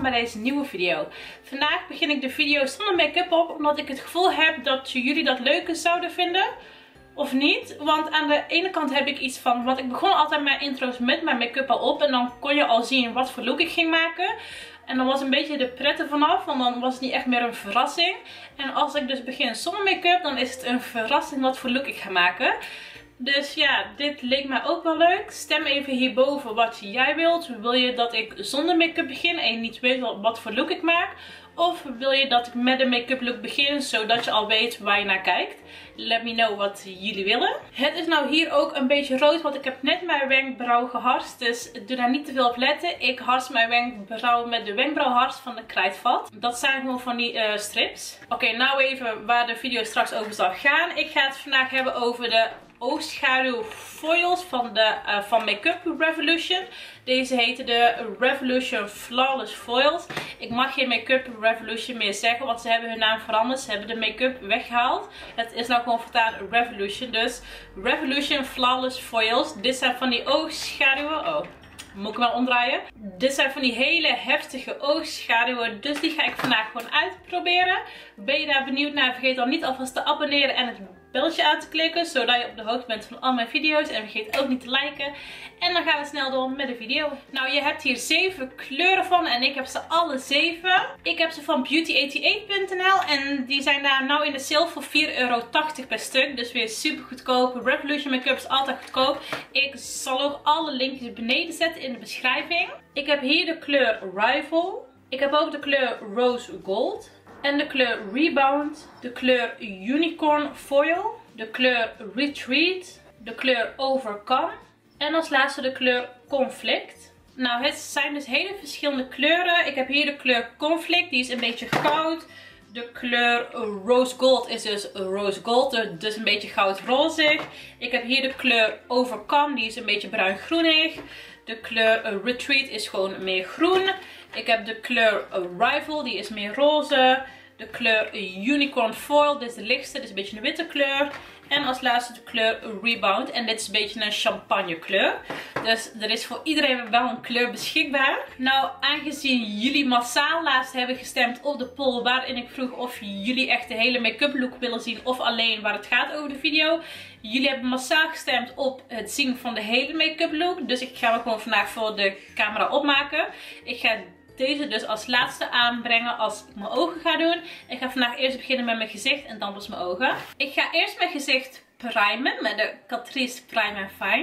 bij deze nieuwe video. Vandaag begin ik de video zonder make-up op, omdat ik het gevoel heb dat jullie dat leuker zouden vinden. Of niet, want aan de ene kant heb ik iets van, want ik begon altijd mijn intro's met mijn make-up al op. En dan kon je al zien wat voor look ik ging maken. En dan was een beetje de pret er vanaf, want dan was het niet echt meer een verrassing. En als ik dus begin zonder make-up, dan is het een verrassing wat voor look ik ga maken. Dus ja, dit leek mij ook wel leuk. Stem even hierboven wat jij wilt. Wil je dat ik zonder make-up begin en je niet weet wat voor look ik maak? Of wil je dat ik met een make-up look begin, zodat je al weet waar je naar kijkt? Let me know wat jullie willen. Het is nou hier ook een beetje rood, want ik heb net mijn wenkbrauw geharst. Dus doe daar niet te veel op letten. Ik hars mijn wenkbrauw met de wenkbrauwhars van de Kruidvat. Dat zijn gewoon van die strips. Oké, nou even waar de video straks over zal gaan. Ik ga het vandaag hebben over de oogschaduw foils van Make-up Revolution. Deze heten de Revolution Flawless Foils. Ik mag geen Make-up Revolution meer zeggen, want ze hebben hun naam veranderd. Ze hebben de make-up weggehaald. Het is nou gewoon vertaald Revolution. Dus Revolution Flawless Foils. Dit zijn van die oogschaduwen. Oh, moet ik hem wel omdraaien? Dit zijn van die hele heftige oogschaduwen. Dus die ga ik vandaag gewoon uitproberen. Ben je daar benieuwd naar? Vergeet dan niet alvast te abonneren en het belletje aan te klikken, zodat je op de hoogte bent van al mijn video's. En vergeet ook niet te liken. En dan gaan we snel door met de video. Nou, je hebt hier 7 kleuren van en ik heb ze alle 7. Ik heb ze van beauty88.nl en die zijn daar nou in de sale voor €4,80 per stuk. Dus weer super goedkoop. Revolution Make-up is altijd goedkoop. Ik zal ook alle linkjes beneden zetten in de beschrijving. Ik heb hier de kleur Rival. Ik heb ook de kleur Rose Gold. En de kleur Rebound, de kleur Unicorn Foil, de kleur Retreat, de kleur Overcome en als laatste de kleur Conflict. Nou, het zijn dus hele verschillende kleuren. Ik heb hier de kleur Conflict, die is een beetje goud. De kleur Rose Gold is dus Rose Gold, dus een beetje goudrozig. Ik heb hier de kleur Overcome, die is een beetje bruin-groenig. De kleur Retreat is gewoon meer groen. Ik heb de kleur Rival, die is meer roze. De kleur Unicorn Foil, dit is de lichtste, dit is een beetje een witte kleur. En als laatste de kleur Rebound. En dit is een beetje een champagne kleur. Dus er is voor iedereen wel een kleur beschikbaar. Nou, aangezien jullie massaal laatst hebben gestemd op de poll waarin ik vroeg of jullie echt de hele make-up look willen zien of alleen waar het gaat over de video. Jullie hebben massaal gestemd op het zien van de hele make-up look. Dus ik ga me gewoon vandaag voor de camera opmaken. Ik ga deze dus als laatste aanbrengen als ik mijn ogen ga doen. Ik ga vandaag eerst beginnen met mijn gezicht en dan pas mijn ogen. Ik ga eerst mijn gezicht primen met de Catrice Prime and Fine.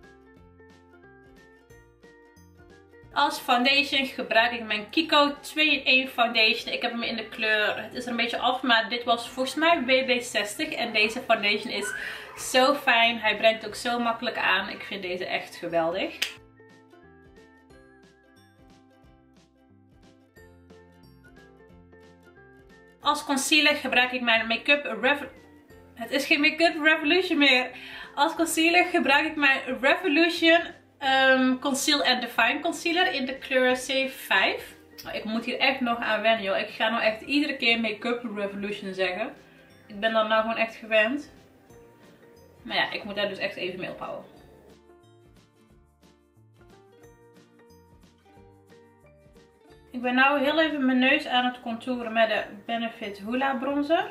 Als foundation gebruik ik mijn Kiko 2-in-1 foundation. Ik heb hem in de kleur, het is er een beetje af, maar dit was volgens mij BB60. En deze foundation is zo fijn. Hij brengt ook zo makkelijk aan. Ik vind deze echt geweldig. Als concealer gebruik ik mijn Het is geen Make-up Revolution meer. Als concealer gebruik ik mijn Revolution Conceal and Define Concealer in de kleur C5. Ik moet hier echt nog aan wennen, joh. Ik ga nou echt iedere keer Make-up Revolution zeggen. Ik ben dan nou gewoon echt gewend. Maar ja, ik moet daar dus echt even mee ophouden. Ik ben nou heel even mijn neus aan het contouren met de Benefit Hoola bronzer.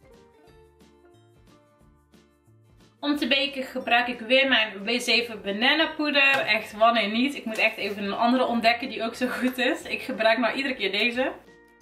Om te beken gebruik ik weer mijn W7 Banana poeder. Echt, wanneer niet? Ik moet echt even een andere ontdekken die ook zo goed is. Ik gebruik nou iedere keer deze.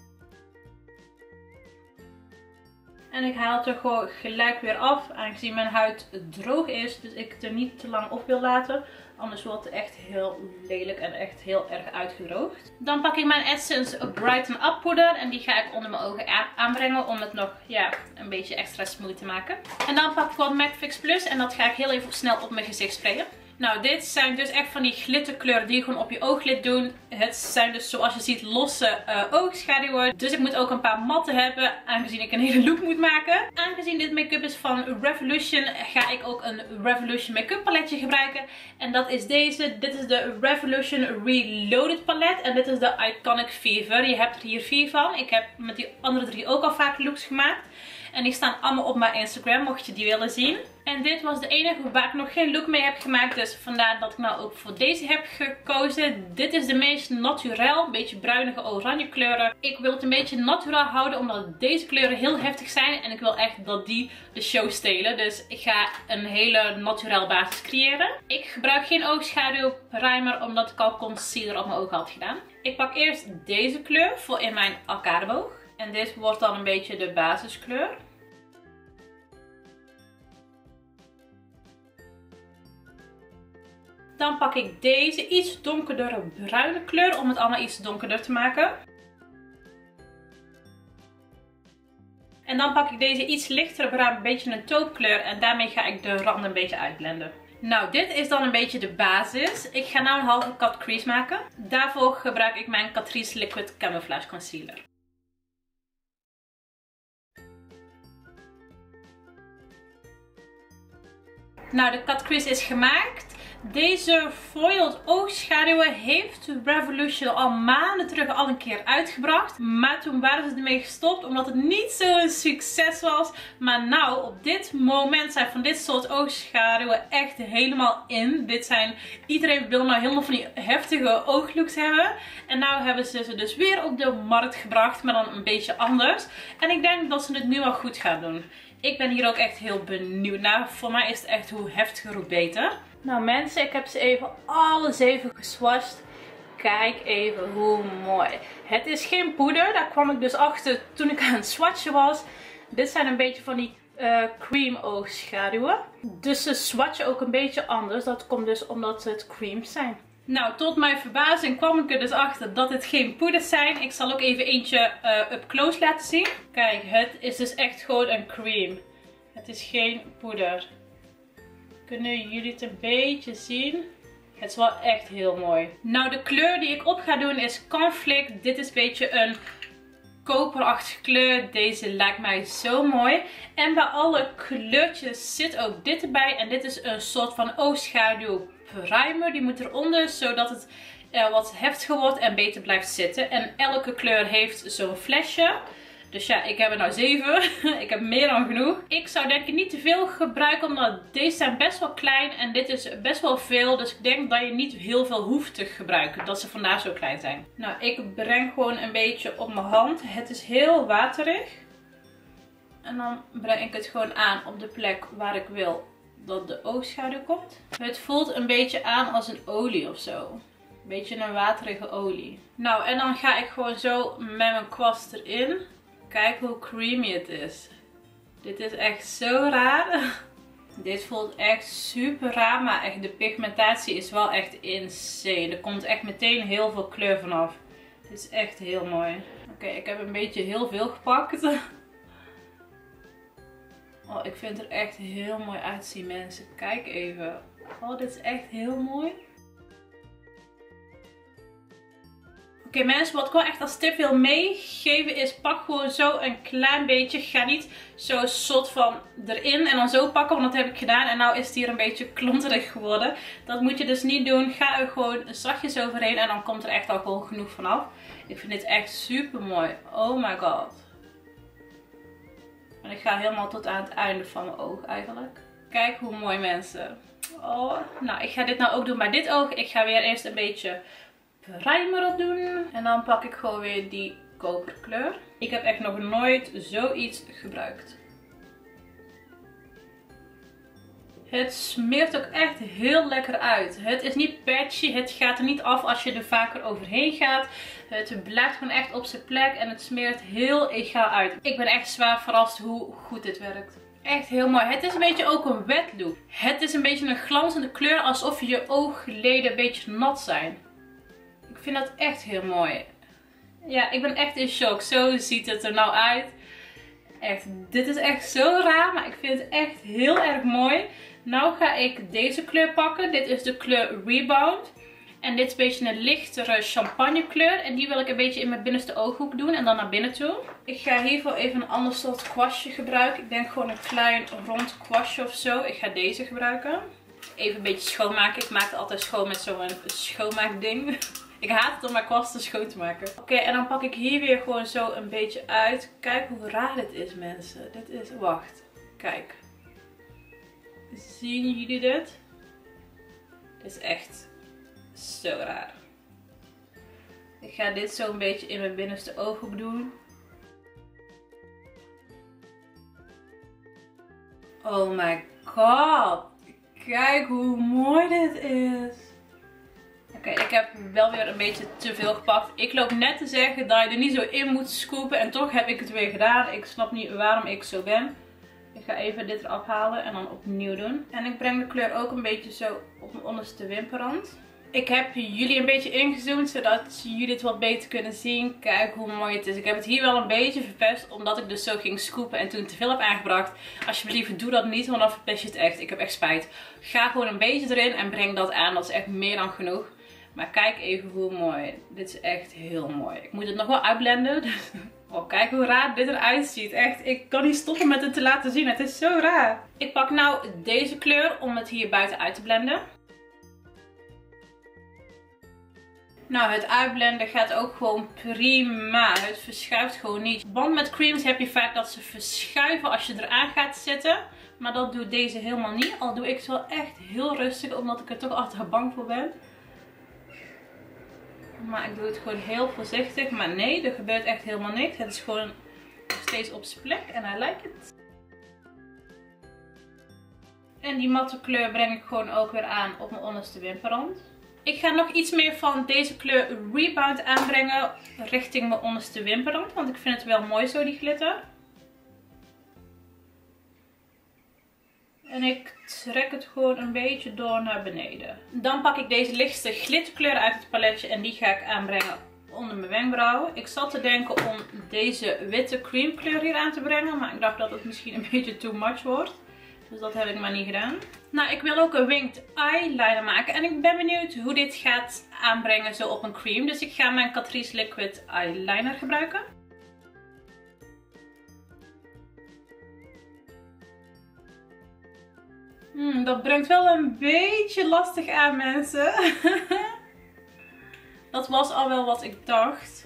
En ik haal het er gewoon gelijk weer af, aangezien mijn huid droog is. Dus ik het er niet te lang op wil laten. Anders wordt het echt heel lelijk en echt heel erg uitgedroogd. Dan pak ik mijn Essence Brighten Up poeder. En die ga ik onder mijn ogen aanbrengen om het nog een beetje extra smooth te maken. En dan pak ik wat MAC Fix Plus en dat ga ik heel even snel op mijn gezicht sprayen. Nou, dit zijn dus echt van die glitterkleuren die je gewoon op je ooglid doet. Het zijn dus zoals je ziet losse oogschaduwen. Dus ik moet ook een paar matten hebben, aangezien ik een hele look moet maken. Aangezien dit make-up is van Revolution, ga ik ook een Revolution make-up paletje gebruiken. En dat is deze. Dit is de Revolution Reloaded palet. En dit is de Iconic Fever. Je hebt er hier 4 van. Ik heb met die andere 3 ook al vaak looks gemaakt. En die staan allemaal op mijn Instagram, mocht je die willen zien. En dit was de enige waar ik nog geen look mee heb gemaakt. Dus vandaar dat ik nou ook voor deze heb gekozen. Dit is de meest naturel, een beetje bruinige oranje kleuren. Ik wil het een beetje naturel houden, omdat deze kleuren heel heftig zijn. En ik wil echt dat die de show stelen. Dus ik ga een hele naturel basis creëren. Ik gebruik geen oogschaduw primer, omdat ik al concealer op mijn ogen had gedaan. Ik pak eerst deze kleur voor in mijn arcadeboog. En dit wordt dan een beetje de basiskleur. Dan pak ik deze iets donkerdere bruine kleur om het allemaal iets donkerder te maken. En dan pak ik deze iets lichtere bruin, een beetje een taupekleur. En daarmee ga ik de randen een beetje uitblenden. Nou, dit is dan een beetje de basis. Ik ga nu een halve cut crease maken. Daarvoor gebruik ik mijn Catrice Liquid Camouflage Concealer. Nou, de cut crease is gemaakt. Deze foiled oogschaduwen heeft Revolution al maanden terug al een keer uitgebracht. Maar toen waren ze ermee gestopt omdat het niet zo'n succes was. Maar nou, op dit moment zijn van dit soort oogschaduwen echt helemaal in. Iedereen wil nou helemaal van die heftige ooglooks hebben. En nou hebben ze ze dus weer op de markt gebracht, maar dan een beetje anders. En ik denk dat ze het nu al goed gaan doen. Ik ben hier ook echt heel benieuwd naar. Voor mij is het echt hoe heftiger hoe beter. Nou mensen, ik heb ze even alle 7 geswatcht. Kijk even hoe mooi. Het is geen poeder. Daar kwam ik dus achter toen ik aan het swatchen was. Dit zijn een beetje van die cream oogschaduwen. Dus ze swatchen ook een beetje anders. Dat komt dus omdat het creams zijn. Nou, tot mijn verbazing kwam ik er dus achter dat het geen poeders zijn. Ik zal ook even eentje up close laten zien. Kijk, het is dus echt gewoon een cream. Het is geen poeder. Kunnen jullie het een beetje zien? Het is wel echt heel mooi. Nou, de kleur die ik op ga doen is Conflict. Dit is een beetje een koperachtige kleur. Deze lijkt mij zo mooi. En bij alle kleurtjes zit ook dit erbij. En dit is een soort van oogschaduw primer. Die moet eronder, zodat het wat heftiger wordt en beter blijft zitten. En elke kleur heeft zo'n flesje. Dus ja, ik heb er nou 7. Ik heb meer dan genoeg. Ik zou denk ik niet te veel gebruiken, omdat deze zijn best wel klein en dit is best wel veel. Dus ik denk dat je niet heel veel hoeft te gebruiken, dat ze vandaar zo klein zijn. Nou, ik breng gewoon een beetje op mijn hand. Het is heel waterig. En dan breng ik het gewoon aan op de plek waar ik wil dat de oogschaduw komt. Het voelt een beetje aan als een olie of zo. Een beetje een waterige olie. Nou, en dan ga ik gewoon zo met mijn kwast erin. Kijk hoe creamy het is. Dit is echt zo raar. Dit voelt echt super raar, maar echt de pigmentatie is wel echt insane. Er komt echt meteen heel veel kleur vanaf. Dit is echt heel mooi. Oké, ik heb een beetje heel veel gepakt. Oh, ik vind het er echt heel mooi uitzien, mensen. Kijk even. Oh, dit is echt heel mooi. Oké, mensen, wat ik wel echt als tip wil meegeven is, pak gewoon zo een klein beetje. Ga niet zo soort van erin en dan zo pakken, want dat heb ik gedaan. En nou is het hier een beetje klonterig geworden. Dat moet je dus niet doen. Ga er gewoon zachtjes overheen en dan komt er echt al gewoon genoeg vanaf. Ik vind dit echt super mooi. Oh my god. En ik ga helemaal tot aan het einde van mijn oog eigenlijk. Kijk hoe mooi, mensen. Oh, nou, ik ga dit nou ook doen bij dit oog. Ik ga weer eerst een beetje primer op doen. En dan pak ik gewoon weer die koperkleur. Ik heb echt nog nooit zoiets gebruikt. Het smeert ook echt heel lekker uit. Het is niet patchy. Het gaat er niet af als je er vaker overheen gaat. Het blijft gewoon echt op zijn plek. En het smeert heel egaal uit. Ik ben echt zwaar verrast hoe goed dit werkt. Echt heel mooi. Het is een beetje ook een wet look. Het is een beetje een glanzende kleur. Alsof je oogleden een beetje nat zijn. Ik vind dat echt heel mooi. Ja, ik ben echt in shock. Zo ziet het er nou uit. Echt, dit is echt zo raar. Maar ik vind het echt heel erg mooi. Nou ga ik deze kleur pakken. Dit is de kleur Rebound. En dit is een beetje een lichtere champagne kleur. En die wil ik een beetje in mijn binnenste ooghoek doen. En dan naar binnen toe. Ik ga hiervoor even een ander soort kwastje gebruiken. Ik denk gewoon een klein rond kwastje of zo. Ik ga deze gebruiken. Even een beetje schoonmaken. Ik maak het altijd schoon met zo'n schoonmaakding. Ik haat het om mijn kwasten schoon te maken. Oké, en dan pak ik hier weer gewoon zo een beetje uit. Kijk hoe raar dit is, mensen. Dit is... Wacht. Kijk. Zien jullie dit? Dit is echt zo raar. Ik ga dit zo een beetje in mijn binnenste ooghoek doen. Oh my god. Kijk hoe mooi dit is. Oké, ik heb wel weer een beetje te veel gepakt. Ik loop net te zeggen dat je er niet zo in moet scoopen. En toch heb ik het weer gedaan. Ik snap niet waarom ik zo ben. Ik ga even dit eraf halen en dan opnieuw doen. En ik breng de kleur ook een beetje zo op mijn onderste wimperrand. Ik heb jullie een beetje ingezoomd, zodat jullie het wat beter kunnen zien. Kijk hoe mooi het is. Ik heb het hier wel een beetje verpest, omdat ik dus zo ging scoopen en toen te veel heb aangebracht. Alsjeblieft, doe dat niet, want dan verpest je het echt. Ik heb echt spijt. Ga gewoon een beetje erin en breng dat aan. Dat is echt meer dan genoeg. Maar kijk even hoe mooi. Dit is echt heel mooi. Ik moet het nog wel uitblenden. Oh, kijk hoe raar dit eruit ziet. Echt, ik kan niet stoppen met het te laten zien. Het is zo raar. Ik pak nou deze kleur om het hier buiten uit te blenden. Nou, het uitblenden gaat ook gewoon prima. Het verschuift gewoon niet. Want met creams heb je vaak dat ze verschuiven als je eraan gaat zitten. Maar dat doet deze helemaal niet. Al doe ik het wel echt heel rustig, omdat ik er toch altijd bang voor ben. Maar ik doe het gewoon heel voorzichtig. Maar nee, er gebeurt echt helemaal niks. Het is gewoon nog steeds op zijn plek. En I like it. En die matte kleur breng ik gewoon ook weer aan op mijn onderste wimperrand. Ik ga nog iets meer van deze kleur Rebound aanbrengen richting mijn onderste wimperrand. Want ik vind het wel mooi zo, die glitter. En ik trek het gewoon een beetje door naar beneden. Dan pak ik deze lichtste glitterkleur uit het paletje en die ga ik aanbrengen onder mijn wenkbrauwen. Ik zat te denken om deze witte creamkleur hier aan te brengen, maar ik dacht dat het misschien een beetje too much wordt. Dus dat heb ik maar niet gedaan. Nou, ik wil ook een winged eyeliner maken. En ik ben benieuwd hoe dit gaat aanbrengen zo op een cream. Dus ik ga mijn Catrice Liquid Eyeliner gebruiken. Dat brengt wel een beetje lastig aan, mensen. Dat was al wel wat ik dacht.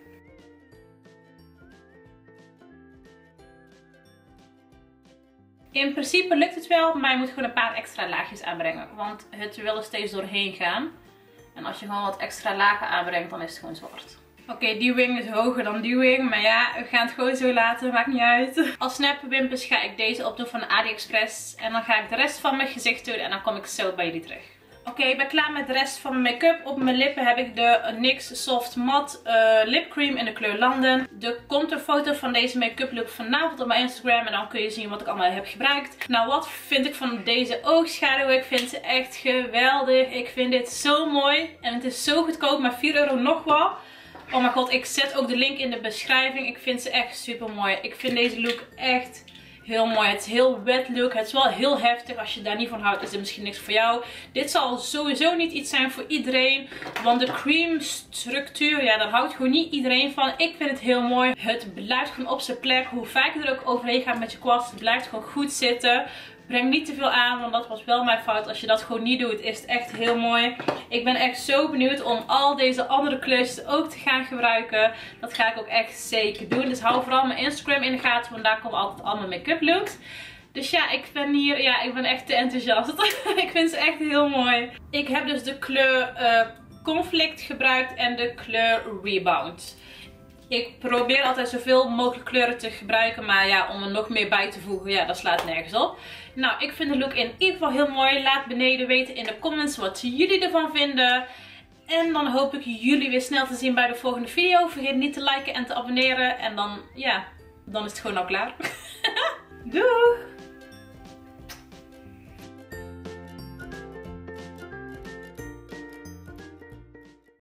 In principe lukt het wel, maar je moet gewoon een paar extra laagjes aanbrengen. Want het wil er steeds doorheen gaan. En als je gewoon wat extra lagen aanbrengt, dan is het gewoon zwart. Oké, die wing is hoger dan die wing. Maar ja, we gaan het gewoon zo laten. Maakt niet uit. Als snapwimpers ga ik deze opdoen van AliExpress. En dan ga ik de rest van mijn gezicht doen. En dan kom ik zo bij jullie terug. Oké, ik ben klaar met de rest van mijn make-up. Op mijn lippen heb ik de NYX Soft Matte Lip Cream in de kleur London. Er komt een foto van deze make-up look vanavond op mijn Instagram. En dan kun je zien wat ik allemaal heb gebruikt. Nou, wat vind ik van deze oogschaduw? Ik vind ze echt geweldig. Ik vind dit zo mooi. En het is zo goedkoop, maar €4 nog wel. Oh mijn god, ik zet ook de link in de beschrijving. Ik vind ze echt super mooi. Ik vind deze look echt heel mooi. Het is heel wet look. Het is wel heel heftig. Als je daar niet van houdt, is het misschien niks voor jou. Dit zal sowieso niet iets zijn voor iedereen. Want de cream structuur, ja, daar houdt gewoon niet iedereen van. Ik vind het heel mooi. Het blijft gewoon op zijn plek. Hoe vaak je er ook overheen gaat met je kwast, het blijft gewoon goed zitten. Breng niet te veel aan, want dat was wel mijn fout. Als je dat gewoon niet doet, is het echt heel mooi. Ik ben echt zo benieuwd om al deze andere kleurtjes ook te gaan gebruiken. Dat ga ik ook echt zeker doen. Dus hou vooral mijn Instagram in de gaten, want daar komen altijd al mijn make-up looks. Dus ja, ik ben hier, ja, ik ben echt te enthousiast. Ik vind ze echt heel mooi. Ik heb dus de kleur Conflict gebruikt en de kleur Rebound. Ik probeer altijd zoveel mogelijk kleuren te gebruiken, maar ja, om er nog meer bij te voegen, ja, dat slaat nergens op. Nou, ik vind de look in ieder geval heel mooi. Laat beneden weten in de comments wat jullie ervan vinden. En dan hoop ik jullie weer snel te zien bij de volgende video. Vergeet niet te liken en te abonneren. En dan, ja, dan is het gewoon al klaar. Doei!